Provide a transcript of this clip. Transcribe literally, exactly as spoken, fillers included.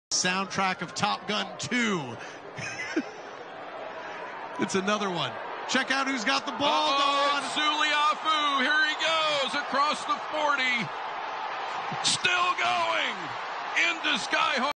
Soundtrack of Top Gun two. It's another one. Check out who's got the ball, Don. Suliafu, here he goes across the forty. Still going into Sky High.